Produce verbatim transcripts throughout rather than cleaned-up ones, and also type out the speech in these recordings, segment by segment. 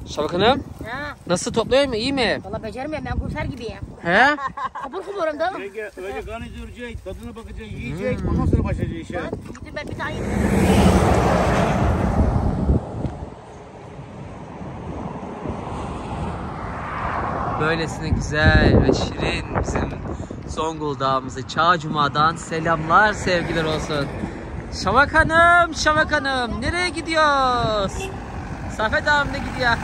Şafak Hanım. Ha. Nasıl topluyor mu? İyi mi? Valla beceremiyorum, ben kurtar gibiyim. He? Kabul kumurum da. Önce, önce kan izleyecek, tadına bakacak, yiyecek, hmm. ondan sonra başlayacak işe. Ben gidip ben bir tane Böylesine güzel ve şirin bizim Zongul Dağımızı Çağ Cuma'dan selamlar, sevgiler olsun. Şafak Hanım, Şafak Hanım nereye gidiyoruz? Safet abim de gidiyor.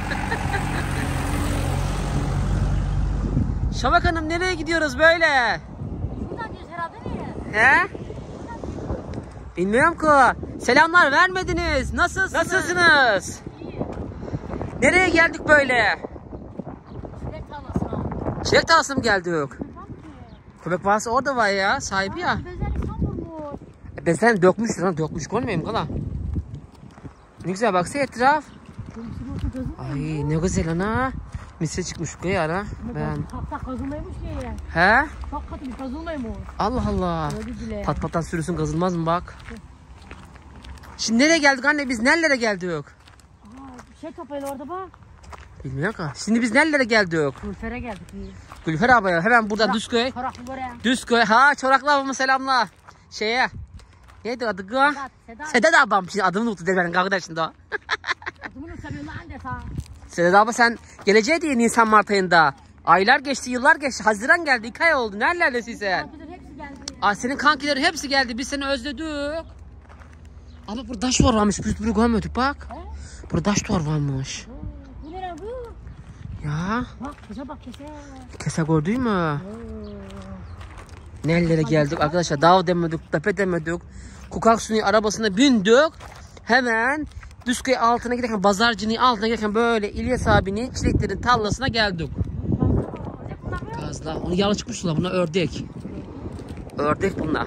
Şafak Hanım nereye gidiyoruz böyle? buradan gidiyoruz herhalde mi? He? Bilmiyorum ki. Selamlar vermediniz. Nasılsınız? Nasılsınız? İyi. Nereye geldik böyle? Çilek tarlasına. Çilek tarlasına mı geldik? Tam ki. Köpek varsa orada var ya, sahibi ya. Bezeli tam vurmuş. E ben sen dökmüş lan, dökmüş görmeyeyim kala. Ne güzel baksana etraf. Ay ne güzel ana. Misir çıkmış bu ya ana. Ben. Hatta kazılmaymış ya. He? Çok katı bir kazılmaymış. Allah Allah. Öyle bile. Pat pattan sürüsün, kazılmaz mı bak. Şimdi nereye geldik anne, biz nerelere geldik? Aa, bir şey toplayın orada bak. Bilmiyorum ki. Şimdi biz nerelere geldik? Gülfer'e geldik. Gülfer abaya hemen burada Düzköy. Çoraklı buraya. Düzköy. Ha Çoraklı abamı selamla. Şeye. Neydi adı kız? Sedat. Sedat. Sedat abam. Şimdi adımı unuttu benim kardeşimde o. Adımını seviyorum anne sana. Sedat abla sen geleceği diye Nisan Mart ayında. Aylar geçti, yıllar geçti. Haziran geldi, iki ay oldu. Nerelerdesin sen? Kankilerin hepsi geldi. Aa, senin kankilerin hepsi geldi. Biz seni özledik. Ama burada taş duvar varmış. Biz bunu görmedik bak. He? Burada taş duvar varmış. Oo, bu ne lan bu? Ya. Bak kıza bak kese. Kese gördün mü? Oo. Nerelere geldik arkadaşlar? Dağ demedik, tepe demedik. Kukak suyu arabasına bindik. Hemen Düzköy altına giderken, Pazarcı'nın altına giderken böyle İlyas abinin çileklerin tarlasına geldik. Gazla. Onu yağlı çıkmışlar. Bunlar ördek. Ördek bunlar.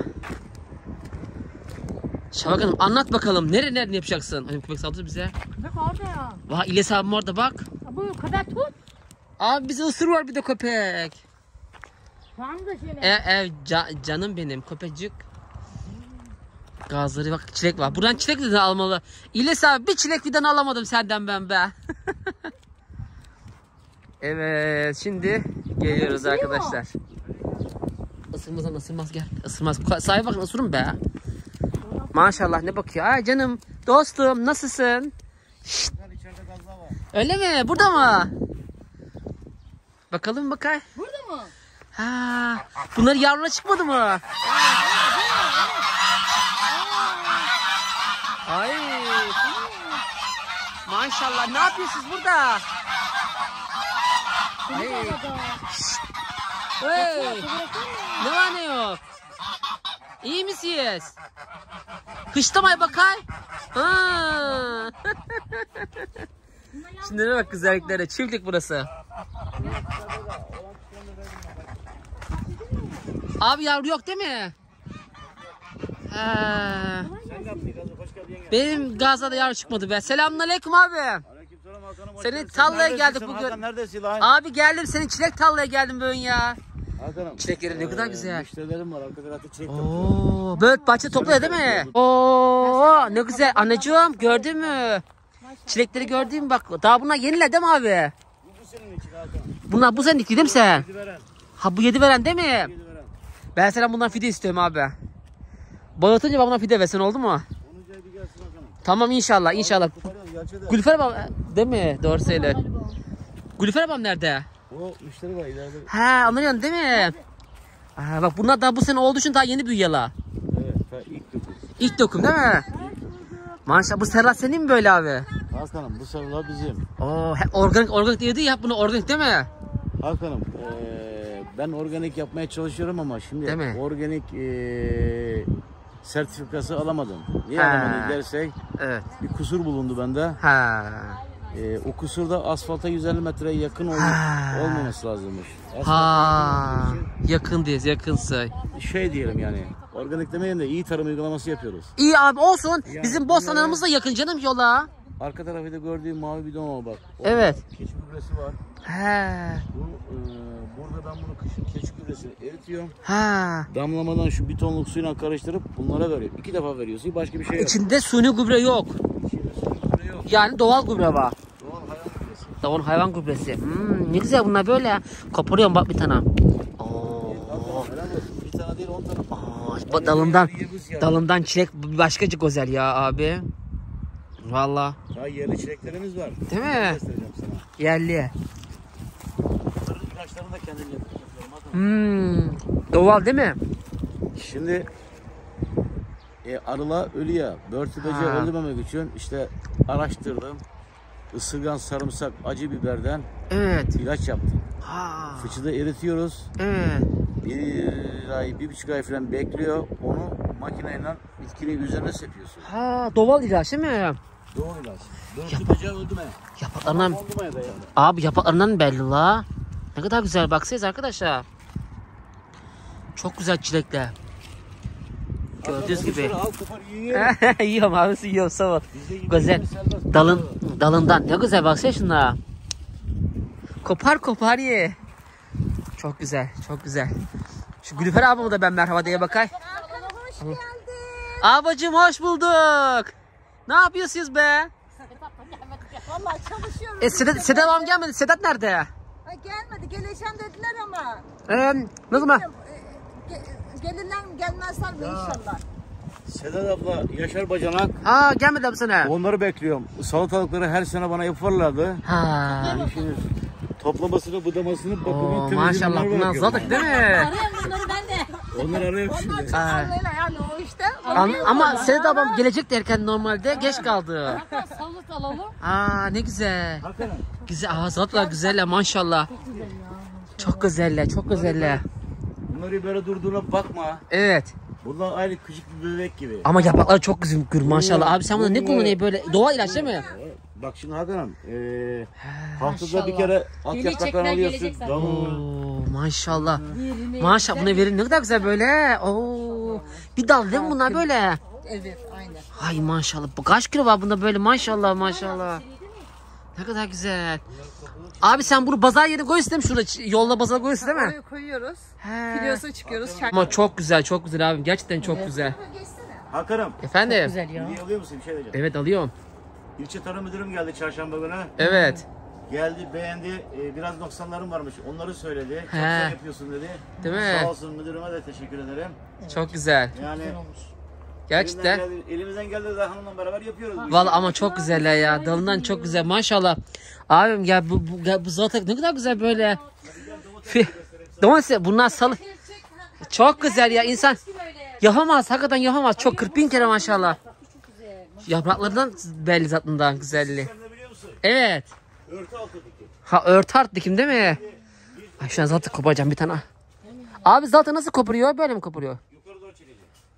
Şafak Hanım anlat bakalım. Nere nerede yapacaksın? Hani köpek saldırdı bize. Köpek orada ya. Vah İlyas abim orada bak. Bu köpek tut. Abi bizi ısırıyor bir de köpek. Tamam da şöyle. Ev ev ca, canım benim köpecik. Gazları bak, çilek var. Buradan çilek vidanı almalı. İlyas abi bir çilek vidanı alamadım senden ben be. Evet şimdi geliyoruz arkadaşlar. Isırmaz lan, ısırmaz gel. Isırmaz. Sahibi bakın ısırın be. Maşallah ne bakıyor. Ay canım dostum nasılsın? Şşt. Öyle mi? Burada mı? Bakalım bakay. Burada mı? Ha, bunlar yavruna çıkmadı mı? Ay. Maşallah ne yapıyorsunuz burada? Ay. Hey. Ne var ne yok? İyi misiniz? Kışlamay bakay. Ha. Şimdi ne bak güzelliklere. Çiftlik burası. Abi yavru yok değil mi? Ha. Benim Gazada yavru çıkmadı be. Selamünaleyküm abi. Senin tallaya geldik bugün. Hakan neredesin lan? Abi geldim, senin çilek tallaya geldim bugün ya. Hakan'ım. Çileklerin ne kadar güzel. Müşterilerim var. Arka tarafta çilek Oo, böyle bahçe topluyor değil mi? Oo, ne güzel anneciğim, gördün mü? Çilekleri gördün mü bak. Daha bunlar yeniler değil mi abi? Bu senin için Hakan. Bunlar bu seninki değil mi sen? Yedi veren. Ha bu yedi veren değil mi? Yedi veren. Ben sana bundan fide istiyorum abi. Bağlatınca bana fide versen oldu mu? Onuncu ay bir gelsin Hakan'ım. Tamam inşallah inşallah. Gerçekten. Gülfer babam değil mi? Doğru söyle. Gülfer babam nerede? O müşteri var ileride. Ha anlıyorsun değil mi? Aa, bak bunlar daha bu sene olduğu için daha yeni büyüyorlar. Evet. Ha, ilk dokuz. İlk dokum değil mi? Maşallah bu serrat senin mi böyle abi? Hakan'ım bu sarılar bizim. Oo, he, organik organik diyordu ya bunu organik değil mi? Hakan'ım eee, ben organik yapmaya çalışıyorum ama şimdi Değil mi? organik eee, sertifikası alamadım. Niye Ha. alamadım dersek Evet. bir kusur bulundu bende. Ha. Eee, o kusur da asfalta yüz elli metreye yakın ol Ha. olmaması lazımmış. Ha. Asfalta yakın Yakın diyoruz, yakınsa. olduğu için şey diyelim yani. Organik demeyelim de iyi tarım uygulaması yapıyoruz. İyi abi olsun. Yani Bizim Bostanlarımız da yakın canım yola. Arka tarafı da gördüğüm mavi bidon var bak. Orada Evet. Keçi gübresi var. He. Bu, eee, burada ben bunu kışın keçi gübresini eritiyorum. Ha. Damlamadan şu bir tonluk suyla karıştırıp bunlara veriyorum. İki defa veriyorsun. Başka bir şey yok. İçinde suni gübre yok. İçinde su gübre yok. Yani doğal gübre var. Doğal hayvan gübresi. Davul hayvan gübresi. Hmm, ne güzel bunlar böyle. Koparıyorum bak bir tane. Oo. Helal olsun. Bir tane değil on tane. Aa, bu dalından dalından çilek başkacık güzel ya abi. Vallahi. Daha yerli çileklerimiz var. Değil mi? Göstereceğim sana. Yerli. Bunların ilaçlarını da kendim yapıyorum. Hmm, doğal değil mi? Şimdi e, arıla ölüyor. Börtü böceği Ha. öldürmemek için işte araştırdım. Isırgan, sarımsak, acı biberden Evet. ilaç yaptım. Ha. Fıçıda eritiyoruz. Evet. Bir ay, bir buçuk ay falan bekliyor. Onu makineyle bitkinin üzerine sepiyorsun. Ha, doğal ilaç değil mi? Doğru ilaç. Börtü böceği öldürmeye. Yapraklarından, Olmaya dayanır. abi yapraklarından belli la. Ne kadar güzel baksanıza arkadaşlar. Çok güzel çilekler. Gördüğünüz gibi. Al kopar yiyelim. Yiyorum abisi yiyorum sağ ol. Bizde gibi Güzel. serbest. Dalın, dalından ne güzel baksana şuna. Kopar kopar ye. Çok güzel, çok güzel. Şu Gülfer abime de ben merhaba diye bakay. Hoş geldin. Abacım hoş bulduk. Ne yapıyorsunuz be? Vallahi çalışıyoruz. E, Sedat, Sedat abim gelmedi. Sedat nerede? Ha, gelmedi. Geleceğim dediler ama. Ee, ne zaman? Bilmiyorum, e, ge- Gelirler mi gelmezler mi inşallah. Sedat abla, Yaşar Bacanak. Aa gelmedi abi sana. Onları bekliyorum. Salatalıkları her sene bana yaparlardı. Ha. Şimdi toplamasını, budamasını, bakımını, Oo, temizliğini maşallah onlara bunlar bırakıyorum. zadık değil mi? Arıyorum bunları ben de. Onları arıyorum şimdi. Onlar çok anlayla yani o işte. Am- ama Sedat abam gelecek derken normalde geç kaldı. Salat alalım. Aa ne güzel. Hakikaten. Güzel. Aa zatlar güzeller maşallah. Çok güzeller, çok güzeller. Bunları böyle durduğuna bakma. Evet. Bunlar aynı küçük bir bebek gibi. Ama yaprakları çok güzel gür maşallah. Abi sen bunu ne kullanıyorsun böyle? Doğal ilaç değil mi? Bak şimdi Hakan Hanım, eee haftada bir kere alt yapraklarını alıyorsun. Dalını. Oo maşallah. Maşallah buna verin ne kadar güzel böyle. Oo. Bir dal değil mi bunlar böyle? Evet aynen. Ay maşallah. Bu kaç kilo var bunda böyle maşallah maşallah. Ne kadar güzel. Abi sen bunu pazar yerine koyuyorsun değil mi? Şurada ç- yolda pazara koyuyorsun değil mi? Oraya koyuyoruz. He. Kilosu çıkıyoruz. Çay. Ama çok güzel çok güzel abim. Gerçekten çok güzel. Hakan Hanım, Efendim? Güzel ya. hediye alıyor musun? Bir şey diyeceğim. Evet alıyorum. İlçe Tarım Müdürüm geldi çarşamba günü. Evet. Geldi, beğendi. Ee, biraz noksanlarım varmış. Onları söyledi. Çok He. güzel yapıyorsun dedi. Değil mi? Sağ olsun müdürüme de teşekkür ederim. Çok güzel. Yani Gerçekten. elimizden geldi, elimizden geldi de hanımla beraber yapıyoruz. bu işi. Vallahi ama çok güzeller ya. Dalından çok güzel. Maşallah. Abim ya bu bu, ya bu zaten ne kadar güzel böyle. Fi- Domates bunlar salı. Çok güzel ya insan yapamaz. Hakikaten yapamaz. Çok kırk bin kere maşallah. Yapraklarından belli zatından güzelliği. Sen de biliyor musun? Evet. Örtü altı dikim. Ha örtü art dikim değil mi? Ay şu an zaten koparacağım bir tane. Abi zaten nasıl koparıyor? Böyle mi koparıyor? Yukarı doğru çekeceğim.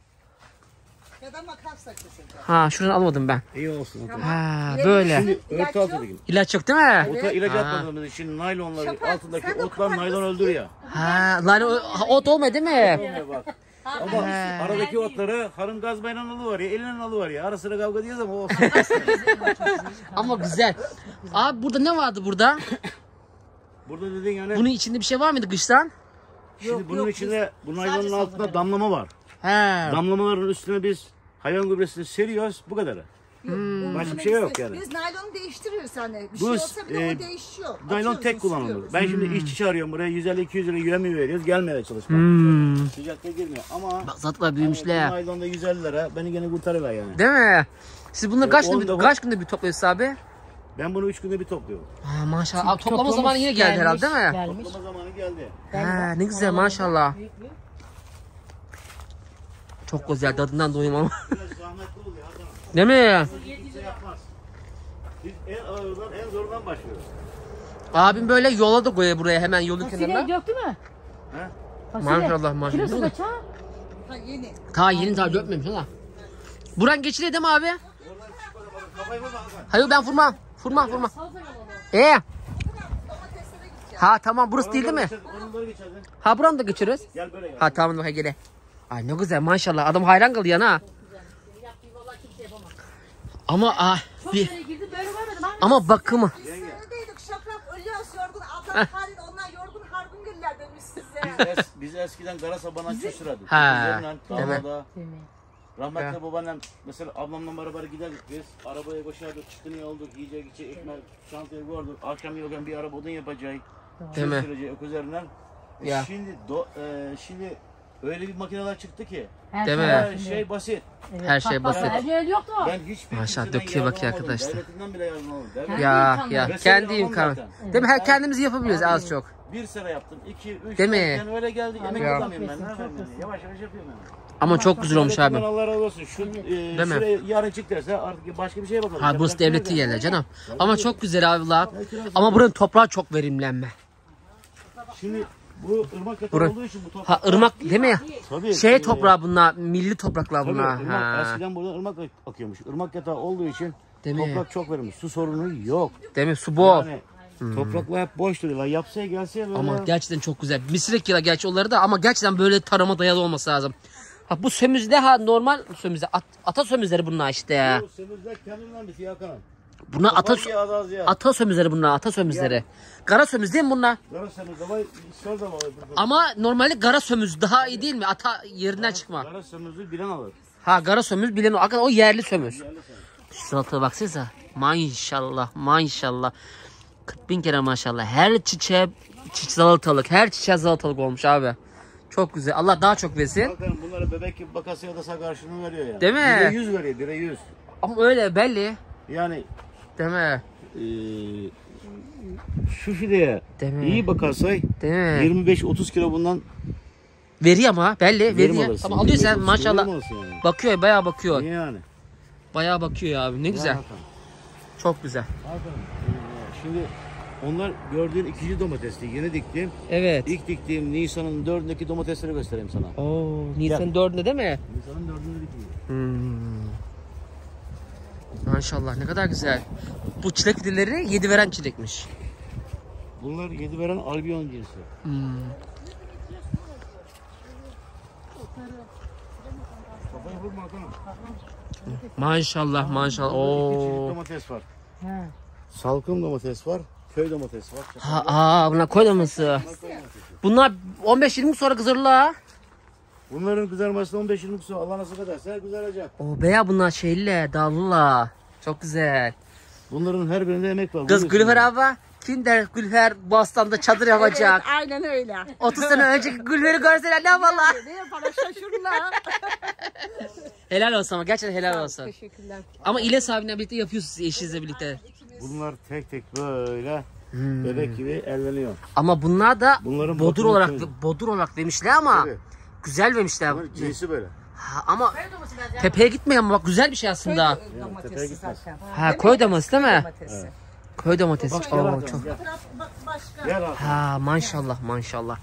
Ya da makas da kesin. Ha şuradan almadım ben. İyi olsun. Ha böyle. Şimdi örtü altı dikim. İlaç yok değil mi? Ota ilaç atmadığımız için naylonları Şafak, altındaki sen de otlar kapat naylon öldürüyor. Ha lan o- ha, ot olmuyor değil mi? Olmuyor bak. Ama aradaki otları hanım gazmayla alıyor ya, elinden alıyor ya. Ara sıra kavga diyoruz ama o olsun. Ama güzel. Abi burada ne vardı burada? Burada dediğin yani Bunun içinde bir şey var mıydı kıştan? şimdi bunun içinde bu naylonun altında damlama var. He. Damlamaların üstüne biz hayvan gübresini seriyoruz bu kadar. Başka bir şey yok yani. Biz naylonu değiştiriyoruz hani. Bir Bu, şey olsa bile e, o değişiyor. Naylon Atıyoruz, tek ısıtıyoruz. kullanılır. Ben şimdi işçi çağırıyorum buraya yüz elli iki yüz lira yövmi veriyoruz. Gelmeye çalışma. Hmm. Sıcakta girmiyor ama Bak zatlar bu büyümüşler. naylonda yüz elli lira beni gene kurtarırlar yani. Değil mi? Siz bunları kaç on günde, da bu- kaç günde bir topluyorsunuz abi? Ben bunu üç günde bir topluyorum. Ha, maşallah. Abi, toplama zamanı yine geldi herhalde değil mi? Gelmiş. Toplama zamanı geldi. Ha, ne güzel maşallah. Çok güzel tadından doyum ama. Biraz zahmetli oluyor Hakan. Değil mi? Kimse yapmaz. Biz en ağırdan en zordan başlıyoruz. Abim böyle yola da koyuyor buraya hemen yolun Fasulye kenarına. döktü mü? He? Fasulye. Maşallah maşallah. Kilosu Değil mi? kaç ha? Ha yeni. Ta yeni daha dökmemiş ha. Buran geçiliyor değil mi abi? Kafayı vurma Hakan. Hayır ben fırma. Fırma fırma. Ee? Ha tamam burası değil değil mi? Onları geçerdin. Ha buranı da geçiriyoruz. Gel böyle gel. Ha tamam bak gele. Ay ne güzel maşallah adam hayran kalıyor ha. Ama ah bir Girdi böyle görmedim abi. ama bakımı. Neredeydik şaprak ölüyoruz yorgun. Allah kahretsin onlar yorgun hargun güller demiş size. Biz, es, biz eskiden kara sabana açıyor sürerdik. Ha, Üzerinden, değil mi? tarlada. Rahmetli Ya. babaannem mesela ablamla beraber giderdik biz. Arabaya koşardık, çıkını aldık, yiyecek içecek, ekmek, çantayı koyduk. Akşam yokken bir araba odun yapacak. Değil mi? Sürecek ök üzerinden. E Ya. Şimdi do, e, şimdi öyle bir makineler çıktı ki. Değil mi? Her şey basit. Her şey basit. Her yoktu. Ben hiçbir Maşallah, kimseden döküyor bak yardım ya almadım. arkadaşlar. Devletinden bile yardım almadım. Devlet- Ya ya Mesela kendi yapamam imkanı. zaten. Değil mi? Her kendimiz yapabiliyoruz az çok. Bir sene yaptım, iki, üç. Değil mi? Yani öyle geldi. Emek Ya. kazanıyorum ben. Ne yapayım yani? Yavaş yavaş yapıyorum yani. Ama çok güzel olmuş abi. Devletinden Allah razı olsun. Şu e, mi? şuraya yarın çık derse artık başka bir şeye bakalım. Ha burası Yapacak bir şey devletin yok yerler yani. canım. Ama çok güzel abi la. Ama buranın toprağı çok verimlenme. Şimdi bu ırmak yatağı Bura- olduğu için bu toprak. Ha ırmak değil mi? Tabii, Şey e, toprağı bunlar, milli topraklar Tabii bunlar. ırmak, Ha. eskiden burada ırmak akıyormuş. Irmak yatağı olduğu için Değil mi? toprak çok verimli. Su sorunu yok. Değil mi? Su bol. Yani topraklar hep boş duruyorlar. Yapsaya gelse böyle. Ama gerçekten çok güzel. Misirek yıla gerçi onları da ama gerçekten böyle tarıma dayalı olması lazım. Ha bu sömüzde ha normal sömüzde at, ata sömüzleri bunlar işte ya. Bu semizler kendinden bir siyah kanal. Bunlar ata Toprak yağı az ya. ata sömüzleri bunlar ata sömüzleri. Kara sömüz değil mi bunlar? Gara semizde var. Sor da var. Ama normalde kara sömüz daha iyi değil mi? Ata yerinden çıkma. Gara semizde bilen alır. Ha kara sömüz bilen o. Hakikaten o yerli sömüz. Şu salataya baksanıza. Maşallah maşallah. kırk bin kere maşallah. Her çiçeğe çiçek salatalık. Her çiçeğe salatalık olmuş abi. Çok güzel. Allah daha çok versin. Bakın bunlara bebek gibi bakası ya da sa karşılığını veriyor yani. Değil mi? Bire yüz veriyor. Bire yüz. Ama öyle belli. Yani Değil mi? eee şu fideye Değil mi? iyi bakarsay Değil mi? yirmi beş otuz kilo bundan Veriyor ama belli. verim Veriyor. alırsın. Tamam alıyor sen yirmi beş otuz kilo maşallah. verim alırsın yani. Bakıyor bayağı bakıyor. Niye yani? Bayağı bakıyor ya abi. Ne güzel. Ya bakalım. Çok güzel. Bakalım. Ee, Şimdi onlar gördüğün ikinci domatesti. Yeni diktim. Evet. İlk diktiğim Nisan'ın dördündeki domatesleri göstereyim sana. Oo, Nisan dördünde değil mi? Nisan'ın dördünde diktim. Hmm. Maşallah ne kadar güzel. Bu çilek fideleri yedi veren çilekmiş. Bunlar yedi veren albiyon cinsi. Hmm. Kafayı vurma Hakan'ım. Maşallah maşallah. Burada iki çeşit Oo. domates var. Salkım domates var. Köy domatesi var. Ha, aa, bunlar koy domatesi. Bunlar on beş yirmi sonra kızarırlar. Bunların kızarmasına on beş yirmi su Allah nasip ederse kızaracak. O beya bunlar şeyle dağlılar. Çok güzel. Bunların her birinde emek var. Kız Bunu Gülfer düşünün. abla kim der Gülfer Bostan'da çadır yapacak. Evet, aynen öyle. otuz sene önceki Gülfer'i görseler ne yaparlar? Ne yapalım şaşırırlar. Helal olsun ama gerçekten helal olsun. Teşekkürler. Ama İlyas abiyle birlikte yapıyorsunuz eşinizle birlikte. Bunlar tek tek böyle Hmm. bebek gibi elleniyor. Ama bunlar da Bunların bodur bakımı olarak temiz. bodur olarak demişler ama Tabii. güzel vermişler. Bunlar cinsi böyle. Ha, ama tepeye gitmiyor ama bak güzel bir şey aslında. Yani tepeye Domatesi gitmez. zaten. Ha koy domatesi değil mi? Domatesi. Koy domatesi. Bak gel Oo, Hakan, çok. gel. Bak başka. Gel Hakan. Ha maşallah maşallah.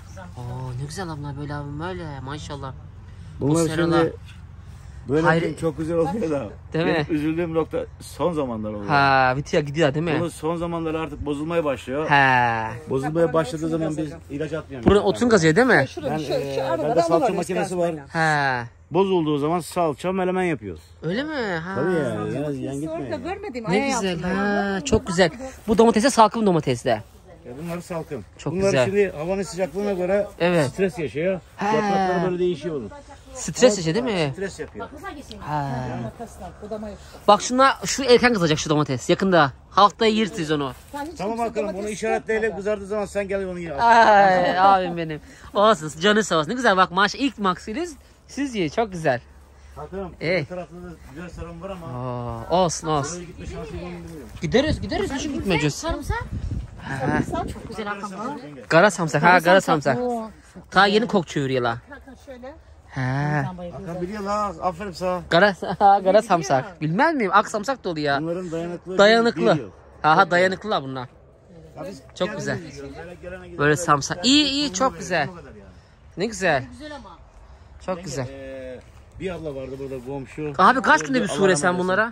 Oo ne güzel abla böyle abim böyle maşallah. Bunlar seralar- şimdi böyle Hayır- çok güzel oluyor da. Değil mi? Benim üzüldüğüm nokta son zamanlar oluyor. Ha bitiyor gidiyor değil mi? Bunun son zamanları artık bozulmaya başlıyor. Ha. Bozulmaya başladığı zaman biz ilaç atmıyoruz. Burada otun gazıyor değil mi? Şurada Ben, şu, e, şu araları bende salça alıyorlar makinesi eski var. asmayla. Ha. Bozulduğu zaman salça melemen yapıyoruz. Öyle mi? Ha. Tabii yani yan, yan Orada gitmiyor. görmedim. Ne aya güzel. yaptılar. Ha, çok güzel. Bu domatese salkım domatesle. Ya bunlar salkım. Çok bunlar güzel. şimdi havanın sıcaklığına göre Evet. stres yaşıyor. He. Yaprakları böyle değişiyor onun. Stres işi değil mi? Stres yapıyor. Ha. Makasla, budama yok. Bak şuna şu erken kızacak şu domates yakında. Haftaya yeriz onu. Sen hiç Tamam kimse bakalım bunu domates işaretleyle yapmadı. kızardığı zaman sen gel onu ye. Ay abim benim. Olsun canı sağ olsun. Ne güzel bak maaş ilk maksiliz. Siz yiyin çok güzel. Hakan'ım Eh. bu tarafta da güzel sarım var ama Oo, olsun olsun. oraya gitme şansı yok bilmiyorum. Gideriz gideriz hiç gitmeyeceğiz. Sarımsak. Ha. Çok güzel Hakan. Kara samsak ha kara samsak. Oo. Ta yeni kok çeviriyorlar. Bakın şöyle. Ha. Hakan biliyor la aferin sana. Kara, kara samsak. Bilmez miyim? Ak samsak da oluyor. Bunların dayanıklı. Dayanıklı. bir yıl. Ha ha dayanıklılar bunlar. Ya biz Çok kendimiz güzel. yiyoruz. Böyle gelene gidene Böyle böyle samsak. bir- İyi iyi bir- çok bir- güzel. bu kadar yani. Ne güzel. Güzel ama. Çok güzel. Ee, bir abla vardı burada komşu. Abi kaç günde bir Allah su rahmet sen eylesin. bunlara?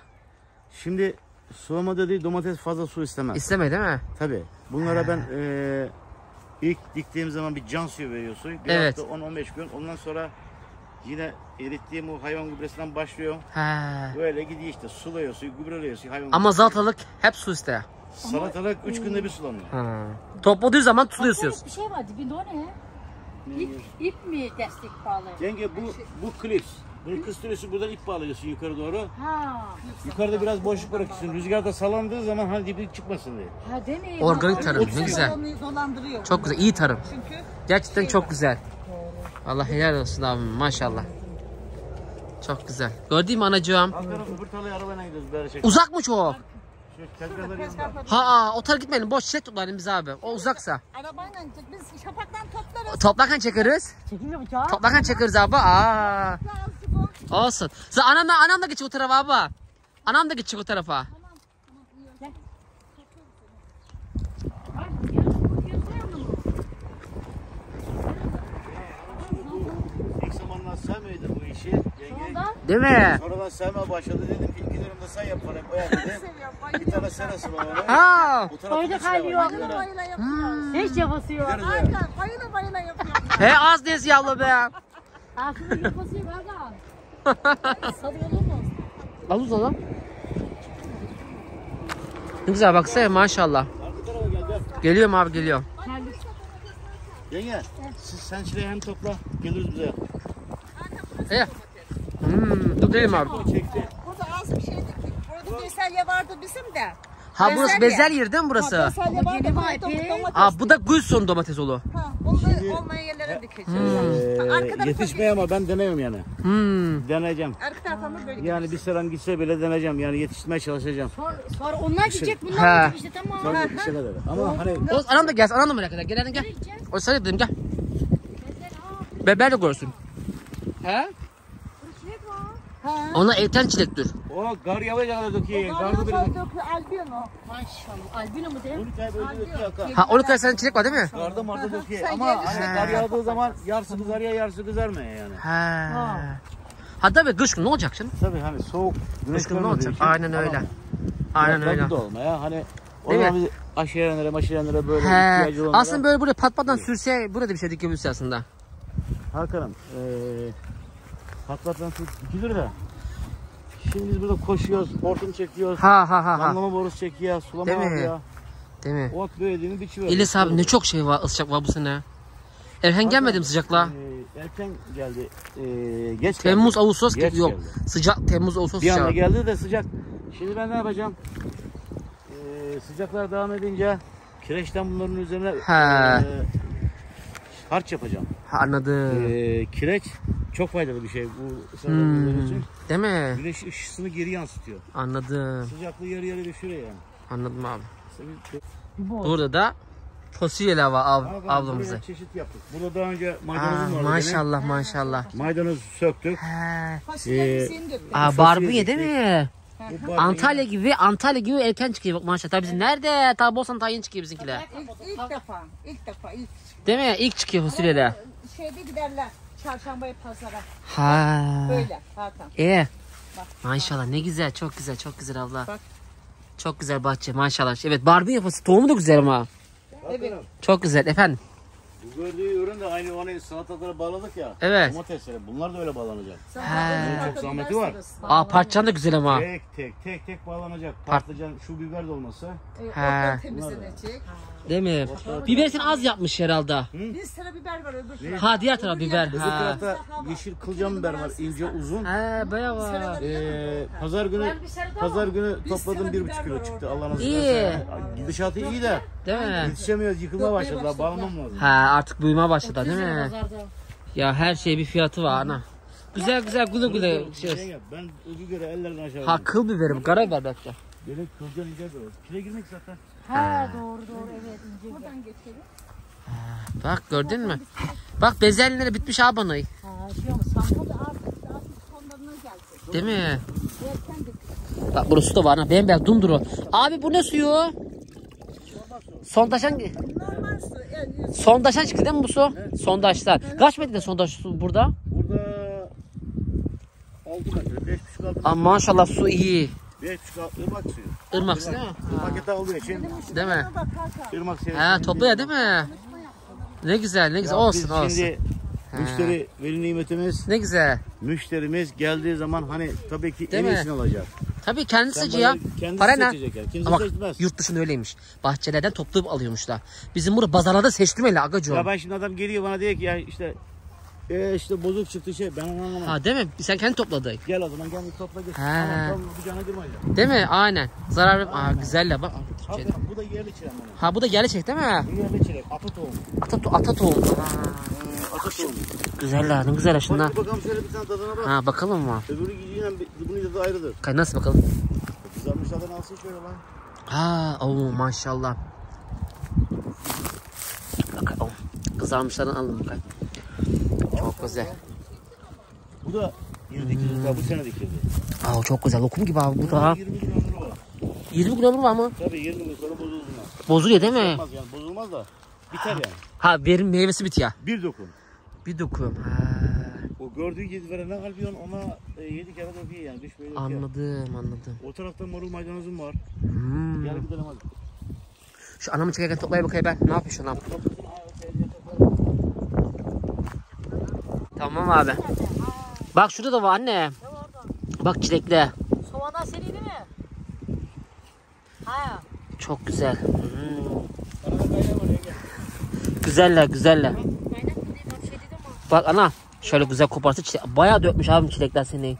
Şimdi sulama dediği domates fazla su istemez. İsteme değil mi? Tabii. Bunlara ben eee ilk diktiğim zaman bir can suyu veriyor suyu. Bir Evet. hafta on on beş gün. Ondan sonra yine erittiğim o hayvan gübresinden başlıyor. Ha. Böyle gidiyor işte suluyor suyu, gübreliyor suyu hayvan Ama gübresi. salatalık hep su ister. Salatalık üç günde bir sulanıyor. Ha. Topladığı zaman tutuyorsunuz. Bir şey var dibinde o ne? İp, ip mi destek bağlı? Yenge bu bu klips. Bunu kıstırıyorsun, buradan ip bağlıyorsun yukarı doğru. Ha. Yukarıda biraz boşluk bırakıyorsun. Rüzgarda sallandığı zaman hani diplik çıkmasın diye. Ha değil mi? Organik tarım ne güzel. Dolanıyor, dolandırıyor. Çok güzel, iyi tarım. Çünkü Gerçekten çok güzel. Allah helal olsun abim, maşallah. Çok güzel. Gördün mü anacığım? Hakan'ın öbür tarlaya arabayla gidiyoruz böyle şey. Uzak mı çok? Şu tezgahların yanında. Ha, o tarafa gitmeyelim. Boş çiçek toplayalım biz abi. O uzaksa. arabayla gidecek. Biz şapaktan toplarız. Toplarken çekeriz. Çekilmiyor mu ya? Toplarken çekeriz abi. Aa. Azıcık o. Olsun. Zaten anam da, anam da geçecek o tarafa abi. Anam da geçecek o tarafa. İlk zamanlar sevmiyordum bu işi. Yenge. Değil mi? Sonradan sevmeye başladı. Dedim ki iki dönümde sen yap bana koyar dedim. Seviyorum. Bir Bayılıyorum. tane senesi var öyle. Ha. Bu tarafta Öyle bir silah var. kaynıyor. Bir tane. Bayıla yapıyoruz. Hiç yapası yok. Gideriz oraya. Aynen. Bayıla bayıla yapıyoruz. He az neyse yavru be. Aslında yapası yok aga. Sarıyor mu? Alız oğlum. Ne güzel baksana maşallah. Arka tarafa gel gel. Geliyorum abi geliyorum. Yenge. Siz sen şuraya hem topla. Geliriz bize. He. Hmm, dur geleyim abi. Çekti. Burada az bir şey diktik. Burada bezelye vardı bizim de. Ha burası Bezelye. bezel yeri değil mi Ha, burası? bezelye Ama vardı. gene var Burada epey. domates. Aa bu da Gülson domates olu. Ha, bunu olmayan yerlere dikeceğiz. Ee, yetişmeye ama ben denemiyorum yani. Hmm. Deneyeceğim. Arka tarafımız böyle. Yani bir selam gitse bile deneyeceğim. Yani yetiştirmeye çalışacağım. Sonra, sonra onlar gidecek Ha. bunlar gidecek işte tamam. Sonra bir şeyler dedi. Ama hani O anam da gelsin, anam da merak eder. Gel anam gel. O sana dedim gel. Beber de görsün. He? Ha. Ona erken çilektir. o gar yavaş kadar döküyor. Gardı Gardı bir albino. Maşallah. Albino mu de? on iki ay böyle döküyor Hakan. Ha on kadar senin çilek var değil mi? Garda marda döküyor. Sen Ama gelirsin. hani gar yağdığı zaman yarısı kızarıyor yarısı kızarmıyor yani. Ha. Ha tabii kış günü ne olacak şimdi? Tabii hani soğuk güneş Kış günü ne görmediği olacak? için Aynen öyle. alamam. Aynen Yapraklı öyle. da olmaya hani o Değil zaman biz aşirenlere maşirenlere böyle He. ihtiyacı olanlara. Aslında böyle buraya pat pattan sürse burada da bir şey dikebilirsin aslında. Hakan'ım eee patlattan tut dikilir de. Şimdi biz burada koşuyoruz, hortum çekiyoruz. Ha ha ha ha. Damlama borusu çekiyor, sulama Değil mi? alıyor. Değil mi? Ot büyüdüğünü biçiyor. İlyas abi ne çok şey var, ısıcak var bu sene. Erken gelmedi mi sıcakla? Eee, erken geldi. Eee geç Temmuz, geldi. Ağustos Geç gibi yok. geldi. Sıcak Temmuz, Ağustos Bir anda sıcağı. geldi de sıcak. Şimdi ben ne yapacağım? Eee sıcaklar devam edince kireçten bunların üzerine He. eee, harç yapacağım. Ha, anladım. Eee kireç çok faydalı bir şey bu sarı Hmm. için. Değil mi? Güneş ışısını geri yansıtıyor. Anladım. Sıcaklığı yarı yarı düşürüyor yani. Anladım abi. İşte biz- Burada da fasulyeler var ab Abi, ablamızı. buraya çeşit yaptık. Burada daha önce Aa, maydanozum vardı. maşallah maşallah. benim. Maydanoz söktük. He. Fasulye Ee, bizim döktük. Aa fasulye barbunya değil diktik. mi? Bu barbunya- Antalya gibi Antalya gibi erken çıkıyor bak maşallah. Tabii bizim nerede? Ta Bostan tayin çıkıyor bizimkiler. İlk, ilk defa, ilk defa, ilk Değil mi? İlk çıkıyor fasulyeler. şeyde giderler. Çarşambaya pazara. Ha. Böyle Hakan. İyi. Maşallah ne güzel, çok güzel, çok güzel abla. Bak. Çok güzel bahçe maşallah. Evet barbunya fasulyesi tohumu da güzel ama. Evet. Çok güzel efendim. Bu gördüğü ürün de aynı hani salatalara bağladık ya. Evet. Domateslere. Bunlar da öyle bağlanacak. He. Çok zahmeti var. Aa patlıcan da güzel ama. Tek tek tek tek bağlanacak. Patlıcan, şu biber de olması. E, He. Otlar temizlenecek. Değil mi? Biber sen az yapmış herhalde. Bir sıra biber var öbür tarafta. Ha diğer taraf biber. Öbür Ha. tarafta yeşil kılcan biber var. İnce uzun. He bayağı var. Ee, pazar günü pazar günü topladım bir buçuk kilo çıktı. Allah nasip İyi. ederse. Gidişatı iyi de Değil mi? yetişemiyoruz. Yıkılma başladı. Daha bağlamam lazım. Ha artık büyüme başladı değil mi? Pazarda. Ya her şey bir fiyatı var ana. Güzel güzel güle güle şey. Şey yap, ben öbür göre ellerden aşağı. Ha kıl biberim, kara biber belki. Benim kılcan ince bir Kile girmek zaten. Ha doğru doğru evet. ince. Buradan geçelim. Bak gördün mü? Bak bezelyeleri bitmiş abanayı. Ha şey ama sampul. Burada artık, artık sonlarına gelecek. Değil mi? Erken de Bak burası da var ana bembeyaz dumduru. Abi bu ne suyu? Sondaşan normal su. Yani sondaşan çıktı değil mi bu su? Sondaşlar. Kaç metre sondaş su burada? Burada altı metre, beş buçuk altı metre. Aa, maşallah su iyi. beş buçuk altı ırmak suyu. Irmak su değil mi? Pakete aldığı için Değil mi? bak Hakan. ırmak suyu. Ha topluyor değil mi? Ne güzel ne güzel olsun Biz olsun. Şimdi müşteri veli nimetimiz, Ne güzel. müşterimiz geldiği zaman hani tabii ki Değil en mi? iyisini alacak. Tabii kendisi Sen seçiyor. böyle kendisi Para ne? seçecek yani. Kimse Ama seçmez. yurt dışında öyleymiş. Bahçelerden toplayıp alıyormuşlar. Bizim burada pazarlarda seçtirmeli agacığım. Ya ben şimdi adam geliyor bana diyor ki ya işte E işte bozuk çıktı şey ben onu anlamadım. Ha değil mi? Sen kendi topladın. Gel o zaman gel bir topla gel. He. Tamam tamam bir cana girmeyeceğim. Değil mi? Aynen. Zarar ver. Aa güzel la bak. Abi bu da yerli çilek ama. Ha bu da gerçek değil mi? Bu yerli çilek ata tohum. Ata, to ata tohum. Ee, ata tohum. Güzel la, ne güzel la şundan. Bak bakalım şöyle bir tane tadına bak. Ha bakalım mı? Öbürü gidiyle bunun tadı ayrıdır. Kay nasıl bakalım? Kızarmış tadını alsın şöyle lan. Ha oo maşallah. Bakalım. Kızarmışlardan alın bakalım. Çok güzel. Bu da yeni dikildi. Hmm. Bu sene dikildi. Aa çok güzel. Lokum gibi abi bu da. yirmi gram ömrü var. yirmi gram var mı? Tabii yirmi gün sonra bozulmaz. Bozuluyor değil mi? Bozulmaz yani bozulmaz da biter yani. Ha verim meyvesi bitiyor. Bir dokun. Bir dokum. Ha. O gördüğü yedi veren ne kalbiyon ona e, yedi kere dokuyor yani. Düş böyle dokuyor. Anladım anladım. O tarafta marul maydanozum var. Hmm. Gel gidelim hadi. Şu anamı çekerken toplayayım bakayım ben. Ne yapmış anam? Tamam abi. Bak şurada da var anne. Bak çilekli. Soğanlar seri değil mi? Ha. Çok güzel. Hmm. Güzeller güzeller. Aynen bu değil bak şey dedim ama. Bak ana şöyle güzel koparsa çilek. Bayağı dökmüş abim çilekler seni.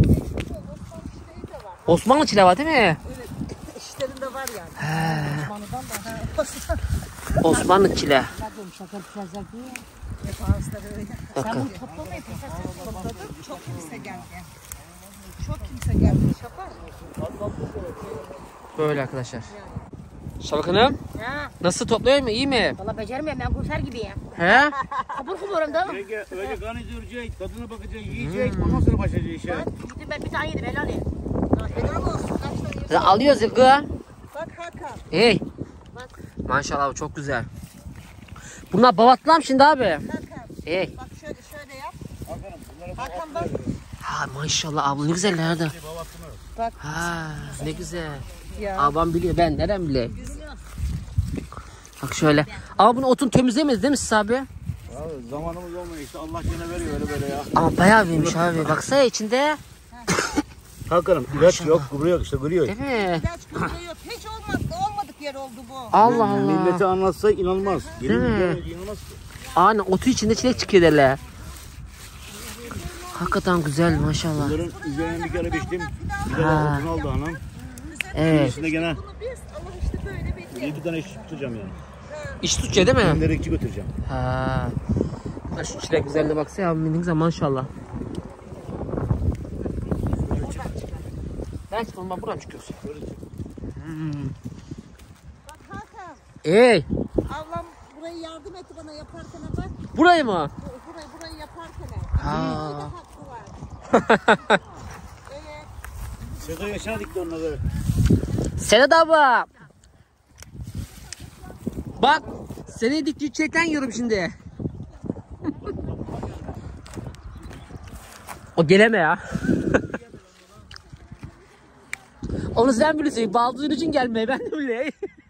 Osmanlı çileği var değil mi? İşlerinde var yani. He. Osmanlı'dan da. Osmanlı çileği. Şaka piyazlar diyor. Yaparız da böyle. Sen Bakın. bunu toplamayı piyazlar Topladım. Çok kimse geldi. Çok kimse geldi. Şapar. Böyle arkadaşlar. Şabak Hanım Ha. nasıl topluyor mu? İyi mi? Valla beceremiyorum ben kursar gibiyim. He? Kabul kumuyorum değil mi? Önce, önce kan izleyecek, tadına bakacak, yiyecek, ondan sonra başlayacak işe. Gittim ben bir tane yedim helal et. Helal olsun. Kaç tane yiyorsun? Ya alıyoruz Zılgı. Bak Hakan. Hey. Bak Maşallah bu çok güzel. Bunlar bavatlam şimdi abi. Hakan. Hey. Bak şöyle şöyle yap. Hakan'ım bunlara Hakan bak. Ha maşallah abla ne güzel nerede? Bak. Ha ne güzel. Ya. Abam biliyor ben nerem bile. Bak şöyle. Ama bunu otun temizlemedi değil mi siz abi? Abi zamanımız olmuyor işte Allah gene veriyor öyle böyle ya. Ama bayağı büyümüş abi. Baksana içinde. Hakan'ım ilaç yok, gübre yok işte gülüyor. Değil mi? İlaç gübre yok. Hiç olmaz. Olmadık yer oldu bu. Allah Allah. Millete anlatsa inanmaz. Değil mi? Yeni inanmaz ki. Aynen otu içinde çilek çıkıyor derler. Hakikaten güzel maşallah. Bunların üzerine bir kere biçtim. Bir de Ha. otunu aldı anam. Evet. İçinde gene Bunu biz ama işte böyle bekliyor. bir tane iş tutacağım yani. İç tutacak değil mi? Gönderekçi götüreceğim. Ha. Ha, şu çilek güzelliğine baksana abi ne güzel maşallah. Ben çıkmam ben buradan çıkıyorsun. Hmm. Bak Hakan. Ey Ablam burayı yardım etti bana yaparken bak. burayı mı? Bu- Burayı burayı yaparken. Ha. Bir de hakkı var. Evet. Seda yaşar dikti onları. Sedat abi. Bak seni diktiği çiçekten yiyorum şimdi. O geleme ya. Onu sen biliyorsun. Baldızın için gelmeye ben de bile.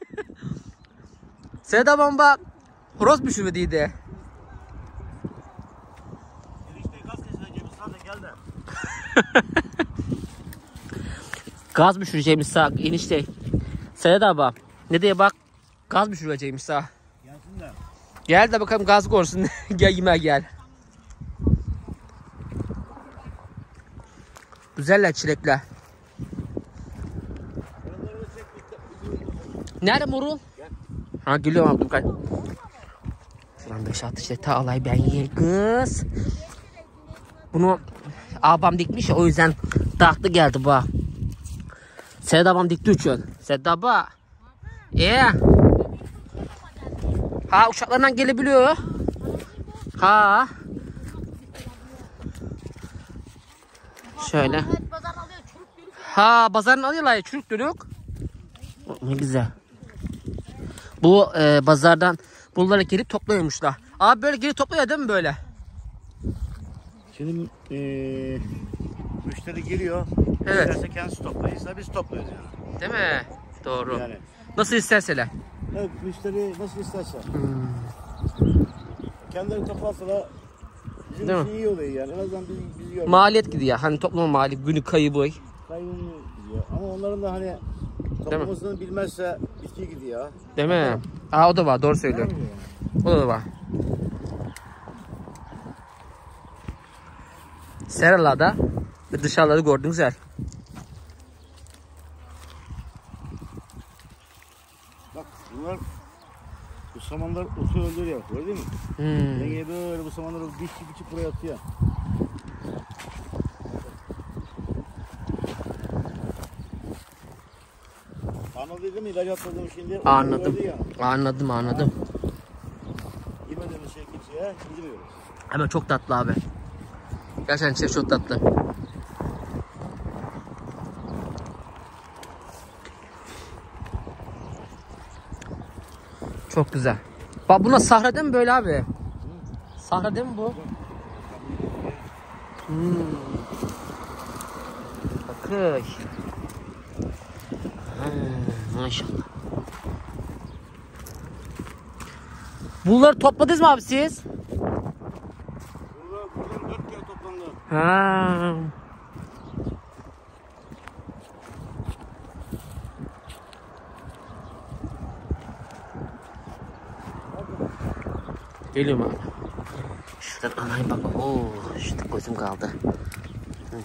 Sedat abam bak. Horoz mu şu dediydi? Enişte gaz keseceğimiz zaten gel de. Gaz mı şüreceğimiz sağ enişte. Sedat abi. Ne diye bak. Gaz mı şüreceğimiz sağ. Gelsin de. Gel de bakalım gaz korsun. Gel yemeğe gel. Güzeller çilekler. Nerede morul? Ha geliyorum abim kay. Şuradan beş altı çilek ta alay ben ye kız. Bunu abam dikmiş ya o yüzden dağıttı geldi bu. Sedat abam dikti üçün. Sedat abla. Ee. Ha uçaklarından gelebiliyor. Ha. Şöyle. Ha pazarın alıyorlar ya çürük dönük. Ne güzel. Bu e, pazardan bunları gelip topluyormuşlar. Abi böyle gelip topluyor değil mi böyle? Şimdi eee müşteri geliyor. Evet. İsterse kendisi toplayırsa biz topluyoruz yani. Değil mi? Doğru. Yani. Nasıl isterseler. Evet, müşteri nasıl isterse. Hmm. Kendileri toplarsalar bizim Değil için iyi oluyor yani. En azından biz, biz yiyoruz. Maliyet gidiyor. Hani toplama maliyet günü kaybı. Kaybını gidiyor. Ama onların da hani toplamasını bilmezse bitki gidiyor. Değil mi? Aa o da var doğru söylüyorsun. O da var. Serala'da ve dışarıları gördüğünüz yer. Bak bunlar bu samanlar otu öldürüyor. Gördün mü? Hmm. Dengeye böyle bu samanları biçip biçip buraya atıyor. Anladın mı? İlaç atladım şimdi. Anladım. Anladım anladım. Yemediğimiz şey kimseye gidemiyoruz. Ama çok tatlı abi. Gerçekten çiçek çok tatlı. Çok güzel. Bak buna sahra değil mi böyle abi? Sahra değil mi bu? Hmm. Bakın. Hmm, maşallah. Bunları topladınız mı abi siz? Burada, burada dört kere toplandı. Ha. Geliyorum abi. Şuradan alayım bak. Oo, işte gözüm kaldı. Hı.